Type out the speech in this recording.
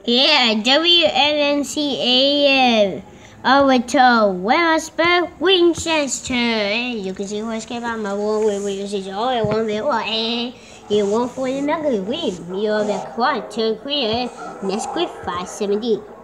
Yeah, WNNC-AM. Arlington, Westburg, Winchester. You can see horse came out my wall where you see all I want to be. You want for the mega win. You're the quad to clear. Nesquik 570.